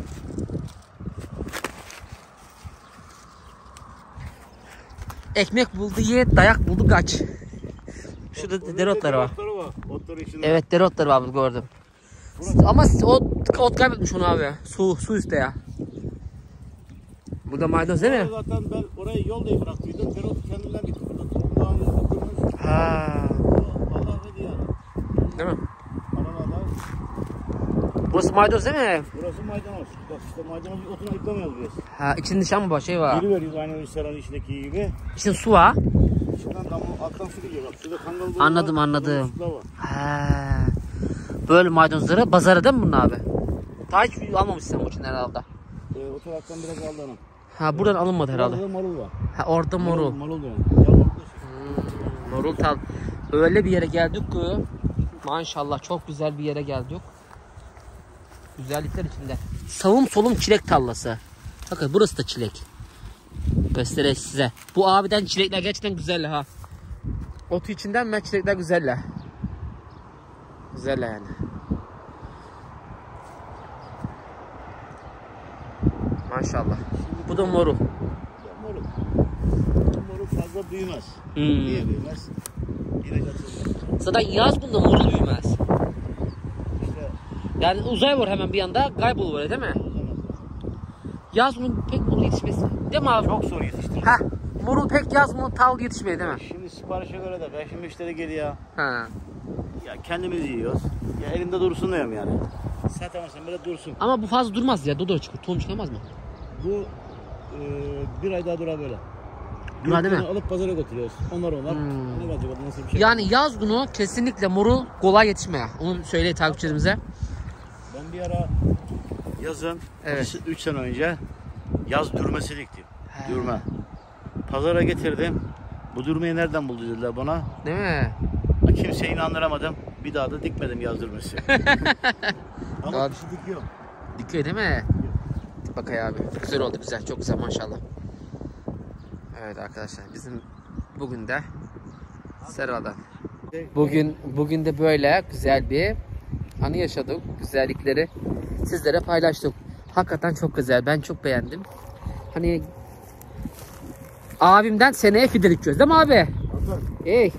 Ekmek buldu ye, dayak buldu kaç. Şurada dereotları var. Otları var. Otları içinde. Evet dereotları var gördüm. Ama ot, ot kaybetmiş onu abi. Su, su üstte ya. Burada maydanoz değil mi? Zaten ben orayı yol diye bıraktıydım. Dereotu kendinden gitti. Burada toprağın üstüne kurmuş. Ha. Allah verdi yani. Değil mi? Analardan. Burası maydanoz değil mi? Burası maydanoz. Bak işte maydanoz otunu ayıklamıyoruz biz. Ha içinde nişan mı var şey var? Geri veriyoruz aynı seranın içindeki gibi. İçinde su var. İçinden damla alttan su gidiyor. Bak şurada kangal balığı Anladım, var, anladım. sular var. Ha. Böyle maydanozları pazara değil mi bunun abi? Daha hiç almamışsın bu için herhalde. Ee, o taraftan biraz aldı hanım. Ha buradan alınmadı herhalde. Burada marul var. Ha orada morul. Marul diyorum. Ya marul da şey. Hmm, morul tal. Öyle bir yere geldik ki maşallah çok güzel bir yere geldik. Güzellikler içinde. Sağım solum çilek tarlası. Bakın burası da çilek. Göstereyim size. Bu abiden çilekler gerçekten güzel ha. Otu içinden ben çilekler güzeller. Güzeller yani. Maşallah. Bu da morul. Ya morul. Bu morul fazla büyümez. Hmm. Niye büyümez? İlaç atılmaz. Zaten yaz bunda morul büyümez. İşte Yani uzay var hemen bir yanda kayboluyor değil mi? Yaz bunun pek morul yetişmesi. Değil mi abi? çok zor yetiştirir. Ha, morul pek yaz bunun tal yetişmiyor değil mi? Şimdi siparişe göre de ben şimdi müşteri geliyor. Ha. Ya kendimiz yiyoruz. Ya elimde dursun diyorum yani. Satamazsam böyle dursun. Ama bu fazla durmaz ya. Dodo çıkıyor. Tohum çıkamaz mı? Bu e, bir ay daha durar böyle. Durar değil mi? Alıp pazara götürüyoruz. Onlar onlar. Hmm. Ne acaba nasıl bir şey? Yani yaz günü kesinlikle morul kolay yetişmeye. Onu söyle takipçilerimize. Ben bir ara yazın Evet. üç sene önce yaz dürmesi diktim. He. Dürme. Pazara getirdim. Bu dürmeyi nereden buldu dediler bana. Değil mi? Kimseye inandıramadım. Bir daha da dikmedim yaz dürmesi. Ama Abi. kışı dikiyorum. Dikiyor değil mi? Bakay abi. Güzel oldu güzel. Çok güzel maşallah. Evet arkadaşlar bizim bugün de Serra'da. Bugün bugün de böyle güzel bir anı yaşadık. Güzellikleri sizlere paylaştık. Hakikaten çok güzel. Ben çok beğendim. Hani abimden seneye fide dikiyoruz değil mi abi? Ey.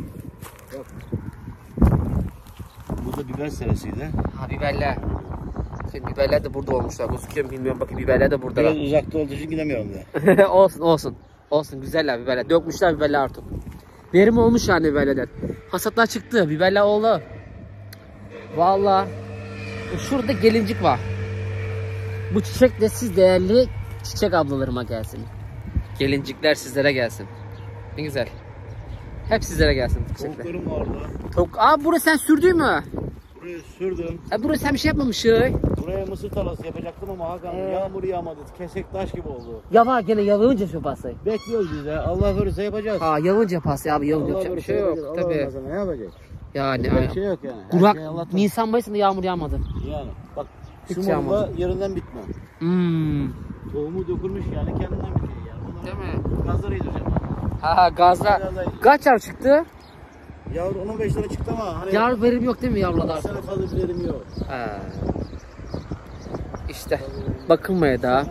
Bu da biber seresiydi. Ha biberler. Şimdi biberler de burada olmuşlar. Gözüküyor mu bilmiyorum. Bakın biberler de burada. Biraz uzakta olduğu için gidemiyorum diye. olsun olsun. Olsun güzeller biberler. Dökmüşler biberler artık. Verim olmuş yani biberlerden. Hasatlar çıktı. Biberler oldu. Vallahi şurada gelincik var. Bu çiçek de siz değerli çiçek ablalarıma gelsin. Gelincikler sizlere gelsin. Ne güzel. Hep sizlere gelsin çiçekler. Tavuklarım vardı. Tavuk. Aa burası sen sürdün mü? Buraya sürdüm. E burası sen bir şey yapmamışsın. Buraya mısır tarlası yapacaktım ama Hakan Ee. yağmur yağmadı. Kesek taş gibi oldu. Yava gene yavınca şopası. Bekliyoruz biz de. Allah verirse yapacağız. Ha yavınca pası abi yavınca Allah yapacak bir verirse şey yok. yapacağız. Allah Tabii. vermezse ne yapacak? Yani Yapacak aynen. bir şey yok yani. Her Kurak şey Allah'tan. Nisan Mayıs'ında yağmur yağmadı. Yani bak Hiç şu yağmadı. morla yerinden bitme. Hmm. Tohumu dökülmüş yani kendinden bitiyor yani. Değil mi? Gazları yedireceğim. Ha gazla. Kaç yavru çıktı? Yavru on on beş tane çıktı ama hani Yavru verim yok değil mi bu yavrularda sene artık? fazla bir verim yok. Ha. İşte bakılmaya da.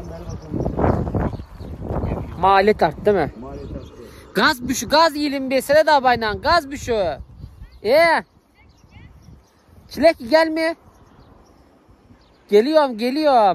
Maliyet arttı değil mi? Gaz büşü, gaz yiyelim bir Sedat abayla, gaz büşü. Ee? Çilek gel mi? Geliyorum, geliyorum.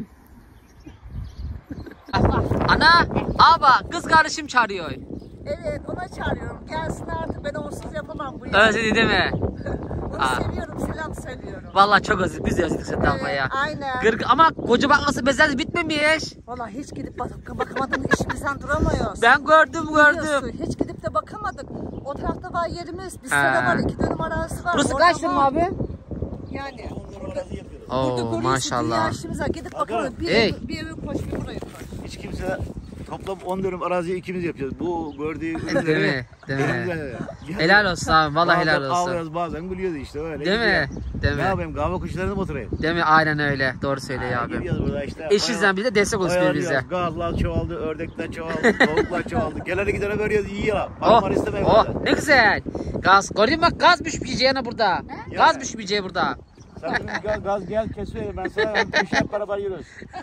Ana, aba, kız kardeşim çağırıyor. Evet, ona çağırıyorum. Gelsin artık, ben onsuz yapamam bu işi. Özledi değil mi? Onu Aa. seviyorum, selam söylüyorum. Vallahi çok özledik, biz de özledik Sedat Evet, abaya. aynen. Gırg ama koca bakması bezeli bitmemiş. Vallahi hiç gidip bak bakamadım, işimizden duramıyoruz. Ben gördüm, gördüm. Biliyorsun, hiç gidip de bakamadık. O tarafta var yerimiz, bir Ha. sene var, iki dönüm arazisi var. Burası Orada kaç dönüm var. abi? Yani. Oo Burada maşallah. işimiz var. Gidip bakalım. Bir, Hey. evi, bir evi koş, bir burayı koş. Hiç kimse toplam on dönüm araziyi ikimiz yapıyoruz. Bu gördüğü Değil ürünleri. mi? Değil mi? Yani Helal olsun abi, vallahi bazen helal olsun. ağlıyoruz, bazen gülüyoruz işte öyle. Değil mi? gidiyor. Değil Ne mi? yapayım, kahve kuşlarına mı oturayım? Değil mi? Aynen öyle. Doğru söylüyor Ha, abi. gidiyoruz burada işte. Eşinizden bir de destek olsun bize. Gazlar çoğaldı, ördekler çoğaldı, tavuklar çoğaldı. Gelene gidene veriyoruz, yiyorlar. Oh, Alman istemeyin oh, burada. ne güzel. Gaz, göreyim bak, gaz düşmeyeceğine burada. Gaz düşmeyeceği burada. Sen bizim gaz, gaz gel kesiyor, ben sana hem kuş hep beraber yürüyoruz.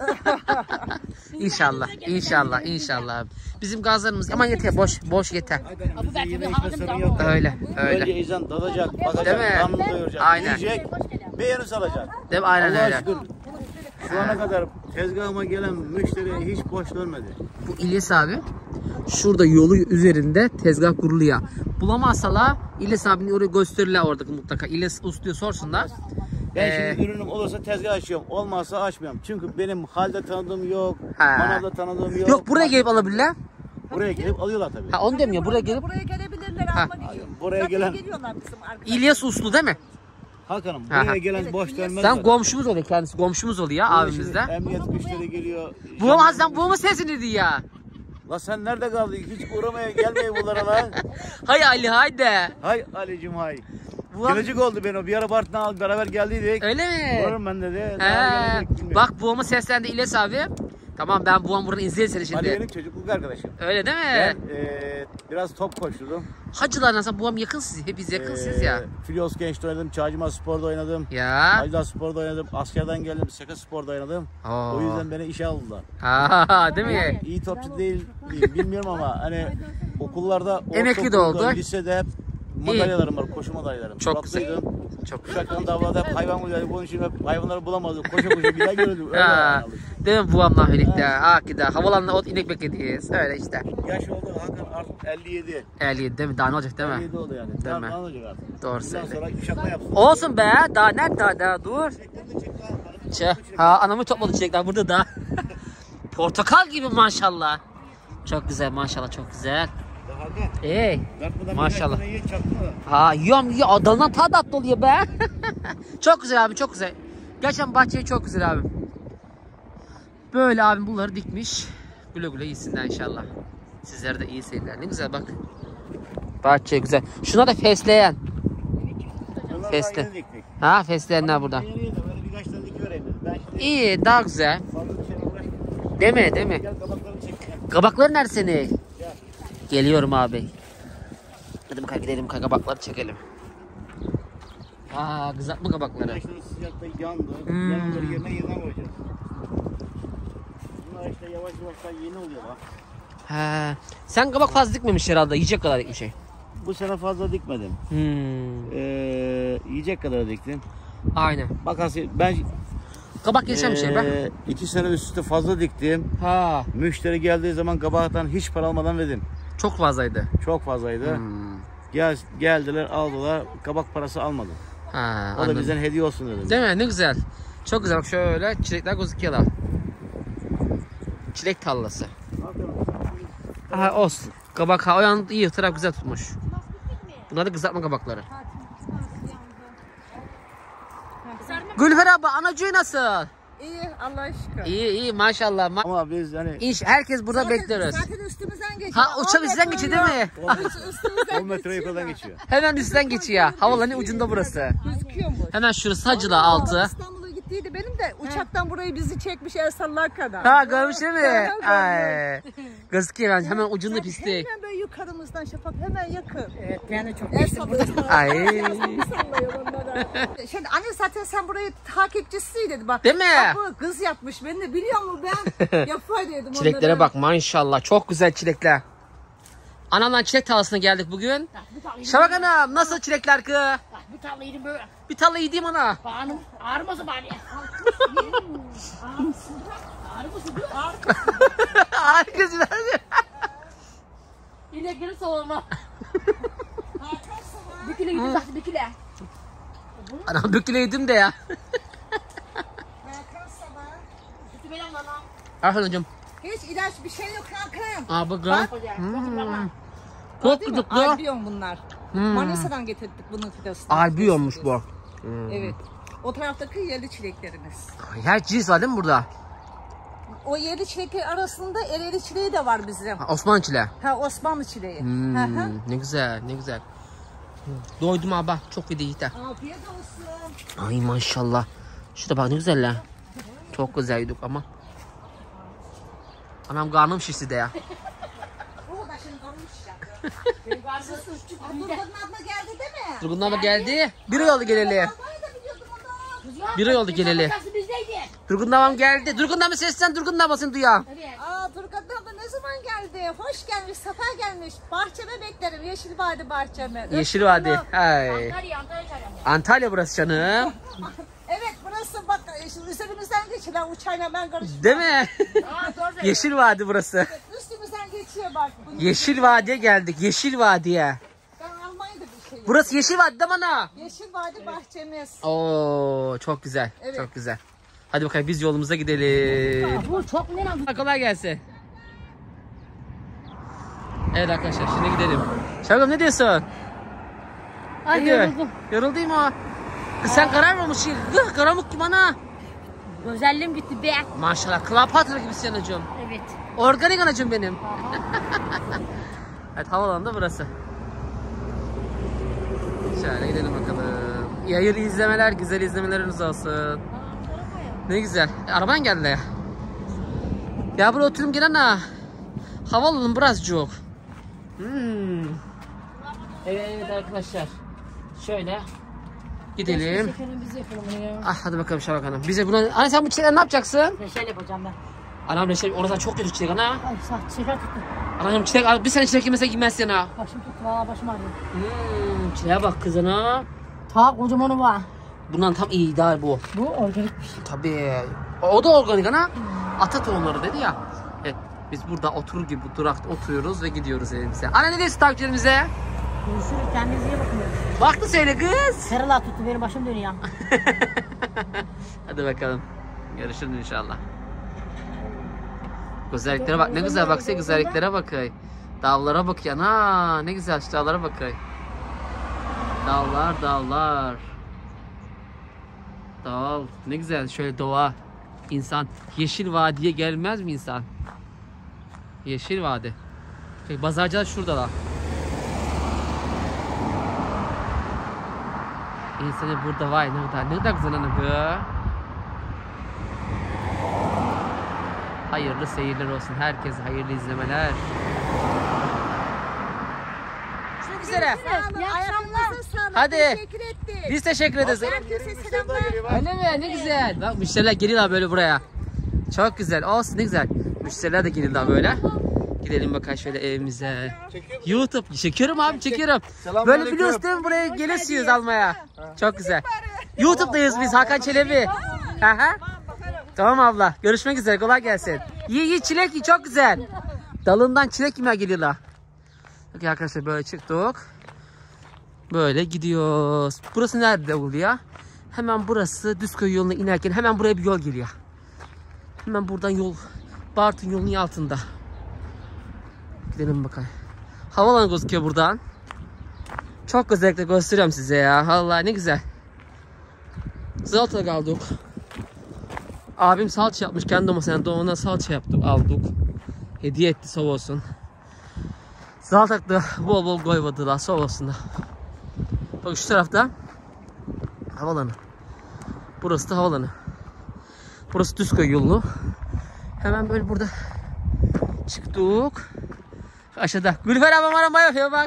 İnşallah, inşallah, inşallah. Bizim gazlarımız ama yeter, boş, boş yeter. Aynen, bize yeme içme sorun yok. Öyle, öyle. Önce insan dalacak, Değil bakacak, mi? karnını doyuracak, Aynen. yiyecek, beğeni salacak. Değil mi? Aynen Allah'a öyle. şükür. Şu ana kadar tezgahıma gelen müşteriye hiç boş dönmedi. Bu İlyas abi şurada yolu üzerinde tezgah kuruluyor. Bulamazsalar İlyas abini oraya gösterirler oradaki mutlaka. İlyas Uslu'ya sorsunlar. Ben Ee, şimdi ürünüm olursa tezgah açıyorum. Olmazsa açmıyorum. Çünkü benim halde tanıdığım yok. Ha. Manavda tanıdığım yok. Yok, buraya gelip alabilirler. Buraya gelip alıyorlar tabii. Ha onu demiyor, buraya gelip. Buraya gelebilirler, Ha. almak için. Buraya Zaten gelen- geliyorlar bizim arkadaşlar. İlyas Uslu değil mi? Hakan'ım Ha, buraya ha. gelen Evet, boş İlyas- dönmez. Sen zaten. komşumuz oluyor, kendisi komşumuz oluyor Buraya abimiz şimdi de. Emniyet güçleri geliyor. Bu ama Hazdan bu mu sesini diyor ya? La sen nerede kaldın? Hiç uğramaya gelmeye bunlara lan. Hay Ali haydi. Hay Ali'cim hay. Bu Gelecek oldu ben o. Bir ara Bartın'a al beraber geldiydik. Öyle mi? Uğrarım ben dedi. He. Daha gelecek, bilmiyorum. Bak buğamı seslendi İlyas abi. Tamam, ben buğam buradan izleyin seni Ali şimdi. benim çocukluk arkadaşım. Öyle değil mi? Ben eee biraz top koşturdum. Hacılar nasıl, buğam yakın siz, hepiniz yakınsınız ya. Eee, Filyos Genç'te oynadım. Çağcıma Spor'da oynadım. Ya. Hacılar Spor'da oynadım. Askerden geldim. Şaka Spor'da oynadım. Oo. O yüzden beni işe aldılar. Ha, değil mi? İyi topçu değil, değil bilmiyorum ama hani okullarda, Emekli de ortaokulda, oldu. lisede hep madalyalarım var, koşu madalyalarım. Çok güzel. Suratlıydım. Çok güzel. Uşaktan davada hep hayvan mücadelesi, bunun için hep hayvanları bulamazdık. Koşa koşa bir daha görüldük. Öyle Ha, aldık. değil mi buğamla birlikte? Akide, havalanla ot inek beklediyiz. Öyle işte. Yaş oldu Hakan artık elli yedi. elli yedi değil mi? Daha ne olacak değil elli mi? yedi oldu yani. Değil Daha mi? ne olacak artık? Doğru Bundan söyle. sonra uşakla yapsın. Olsun be, daha ne daha daha dur. Çe, ha anamı topladı çilekler burada da. Portakal gibi maşallah. Çok güzel maşallah, çok güzel. Hakan, Ey dartmadan maşallah. bir dakika çaktın mı? Ha yiyorum yiyorum. Adamdan tadı attı oluyor be. Çok güzel abi, çok güzel. Gerçekten bahçeyi çok güzel abi. Böyle abim bunları dikmiş. Güle güle iyisinler inşallah. Sizlere de iyi seyirler. Ne güzel bak. Bahçe güzel. Şuna da fesleğen. Bunlar Fesli. daha yeni diktik. Ha fesleğenler burada. Yeni yeni böyle birkaç tane dikivereyim dedim. Ben şimdi İyi, daha güzel. fazla bir şeyle uğraşmıyorum. Değil mi? Değil mi? Gel kabaklarını çek. Gel. Kabakları nerede seni? Gel. Geliyorum abi. Hadi bakalım gidelim, kabakları çekelim. Aa, kızartma kabakları. Güneşlerin sıcakta yandı. Hmm. Yanları yerine yeniden koyacağız. Bunlar işte yavaş yavaş daha yeni oluyor bak. He. Sen kabak fazla dikmemiş herhalde. Yiyecek kadar dikmiş şey. Bu sene fazla dikmedim. Hmm. Ee, yiyecek kadar diktim. Aynen. Bakası ben Kabak geçen bir şey be. ee, iki sene üst üste fazla diktim. Ha. Müşteri geldiği zaman kabaktan hiç para almadan verdim. Çok fazlaydı. Çok fazlaydı. Hmm. Gel, geldiler aldılar. Kabak parası almadım. Ha, O da anladım. bizden hediye olsun dedim. Değil mi? Ne güzel. Çok güzel. Bak şöyle çilekler gözüküyorlar. Çilek tarlası. Aha olsun. Kabak ha o yan iyi, taraf güzel tutmuş. Bunlar da kızartma kabakları. Gülfer abla, anacığı nasıl? İyi, Allah'a şükür. İyi iyi maşallah. Ma Ama biz hani İş, herkes burada Zaten- bekliyoruz. Zaten üstümüzden geçiyor. Ha uçak On üstten metre geçiyor değil mi? yol. Üstümüzden on metre geçiyor. yukarıdan geçiyor. Hemen üstten geçiyor. Havalanın ucunda burası. Gözüküyor mu? Hemen şurası Hacılar altı. İstanbul'a gittik gittiydi benim de uçaktan burayı bizi çekmiş el sallar kadar. Ha görmüş değil mi? Ha, Ay. Gözüküyor yani hemen ucunda pisti. Hemen böyle yukarımızdan Şafak hemen yakın. Evet ben de çok El sallıyor. Ay. Sallıyor onlara. Şimdi anne zaten sen burayı takipçisi dedi bak. Değil mi? Bak bu kız yapmış. Ben de biliyor musun ben yapaydım onlara. Çileklere bak maşallah çok güzel çilekler. Anamla çilek tarlasına geldik bugün. Şafak Hanım nasıl çilekler ki? Bir tane yedim böyle. Bir tarla yediğim ana. Bağınım ağrımasın bari. Ağrımasın. Ağrımasın. Harikasın. Yine geri savunma. Bir kilo yedim zaten bir kilo. Anam büküle yedim de ya. Sütü benim anam. Aferin hocam. Hiç ilaç bir şey yok kanka. Aa bakın. Hmm. Çok Değil mi? gıdıklı. Albiyon bunlar. Hmm. Manisa'dan getirdik bunun fidosunu. Albiyonmuş bu. Hmm. Evet. O taraftaki yerli çileklerimiz. Her cins var değil mi burada? O yerli çilekler arasında ereli çileği de var bizim. Ha, Osmanlı çileği. Ha Osmanlı çileği. Hmm, Hı hı. ne güzel ne güzel. Doydum abi çok iyi değil de. Afiyet olsun. Ay maşallah. Şurada bak ne güzeller. Çok güzel yedik ama. Anam karnım şişti de ya. O da şimdi kalmış ya. Durgun'un abla geldi değil mi? Durgun abla geldi. Bir ay oldu geleli. Ben de biliyordum onu. Bir ay oldu geleli. Bizdeydi. Durgun ablam geldi. Durgun abla seslen Durgun ablasını duyuyor. Evet. Aa Durgun abla ne zaman geldi? Hoş gelmiş, sefa gelmiş. Bahçeme beklerim. Yeşil Vadi bahçeme. Yeşil Vadi. Ay. Antalya Antalya çağırıyorum. Antalya burası canım. Evet burası bak şu üzerimizden geçiyor. Uçayla ben karışmam. Değil mi? Aa doğru söylüyorsun. Yeşil Vadi burası. Üstümüzden geçiyor bak. Bunu Yeşil Vadi'ye geldik. Yeşil Vadi'ye. ben almayı da bir şey. Burası Yeşil Vadi değil mi ana? Yeşil Vadi bahçemiz. Oo çok güzel. Evet. Çok güzel. Hadi bakalım biz yolumuza gidelim. Bu çok ne lan? Kolay gelsin. Evet arkadaşlar şimdi gidelim. Şarkım ne diyorsun? Ay Ne diyor? yoruldum. Yoruldun mu? Kız sen karar vermişsin. Gıh karamuk gibi ana. Özelliğim gitti be. Maşallah Kleopatra gibisin anacığım. Evet. Organik anacığım benim. Evet havaalanı da burası. Şöyle gidelim bakalım. İyi hayırlı izlemeler, güzel izlemeleriniz olsun. Ne güzel. E, araban geldi ya. Ya buraya oturum gelen ha. Havaalanı birazcık. Hmm. Evet, evet arkadaşlar. Şöyle gidelim. Biz yapalım bunu ya. Ah hadi bakalım Şafak Hanım. Bize buna... Anne sen bu çiçekleri ne yapacaksın? Reçel yapacağım ben. Anam reçel orada çok kötü çiçek ana. Ay saat şeker tuttu. Anam çiçek al bir sene çiçek yemese gitmezsin ha. Başım tuttu. Valla başım ağrıyor. Hmm, çiçeğe bak kız ana. Ta kocamanı var. Bundan tam iyi ideal bu. Bu organikmiş. Tabii. O, o da organik ana. Ata tohumları dedi ya. Evet, biz burada oturur gibi durakta oturuyoruz ve gidiyoruz evimize. Anne ne diyorsun takipçilerimize? Görüşürüz. Kendinize iyi bakın. Baktı söyle kız. Karalar tuttu benim başım dönüyor. Hadi bakalım. Görüşürüz inşallah. Güzelliklere bak. Ne güzel baksana güzelliklere bakay. Dağlara bak ya. Ha, ne güzel şu dağlara bakay. Dağlar dağlar. Dağ. Ne güzel şöyle doğa. İnsan Yeşil Vadi'ye gelmez mi insan? Yeşil Vadi. Peki, pazarcılar şurada da. İnsanı burada vay ne kadar ne kadar güzel anı bu. Hayırlı seyirler olsun. Herkese hayırlı izlemeler. Görüşmek üzere. İyi akşamlar. Hadi. Teşekkür ettik. Biz teşekkür ederiz. Herkese selamlar. Öyle mi? Ne güzel. Bak müşteriler geliyorlar böyle buraya. Çok güzel. Olsun ne güzel. Müşteriler de geliyorlar böyle. Gidelim bakalım şöyle evimize. YouTube çekiyorum abi çekiyorum. Böyle biliyorsun değil mi buraya geliyorsunuz almaya. Çok güzel. YouTube'dayız biz Hakan Çelebi. Aha. Tamam abla. Görüşmek üzere. Kolay gelsin. İyi iyi çilek iyi çok güzel. Dalından çilek yemeye geliyorlar. Bakın arkadaşlar böyle çıktık. Böyle gidiyoruz. Burası nerede oluyor? Hemen burası Düzköy yoluna inerken hemen buraya bir yol geliyor. Hemen buradan yol Bartın yolunun altında. Gidelim bakalım. Havalan gözüküyor buradan. Çok özellikle gösteriyorum size ya. Vallahi ne güzel. Zalta kaldık. Abim salça yapmış kendi domatesinden ona salça yaptık aldık. Hediye etti sağ olsun. Zaltak'ta bol bol koymadılar sağ olsun da. Bak şu tarafta havalanı. Burası da havalanı. Burası Düzköy yolu. Hemen böyle burada çıktık. Aşağıda. Gülfer ablam araba yapıyor bak.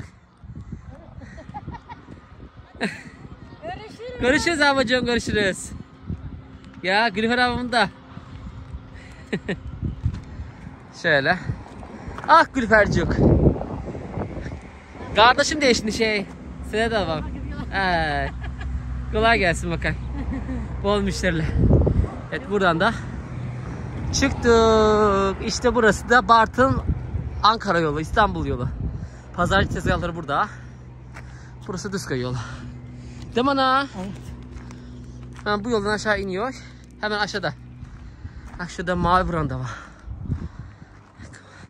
Görüşürüz. Görüşürüz ablacığım, görüşürüz. Ya Gülfer ablam da. Şöyle. Ah Gülfercik. Kardeşim de şimdi şey. Size de bak. Evet. Kolay gelsin bakalım. Bol müşteriler. Evet, buradan da çıktık. İşte burası da Bartın Ankara yolu, İstanbul yolu. Pazarcı tezgahları burada. Burası Düzköy yolu. Değil mi ana? Evet. Hemen bu yoldan aşağı iniyor. Hemen aşağıda. Aşağıda mavi branda var.